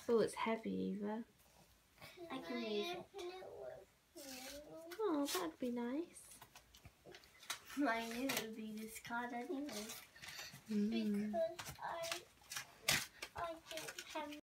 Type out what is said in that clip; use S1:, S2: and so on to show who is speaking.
S1: Oh, it's heavy, Eva.
S2: I can move it.
S1: Oh, that'd be nice.
S2: I knew it would be this card anyway.
S1: Mm.
S3: Because